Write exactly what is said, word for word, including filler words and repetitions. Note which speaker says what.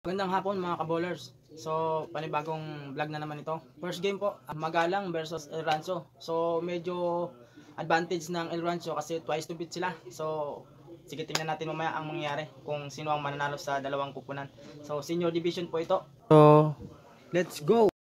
Speaker 1: Magandang hapon mga kabowlers. So, panibagong vlog na naman ito. First game po, Magalang versus El Rancho. So, medyo advantage ng El Rancho kasi twice to beat sila. So, sige tingnan natin mamaya ang mangyayari kung sino ang mananalo sa dalawang kupunan. So, senior division po ito. So, let's go!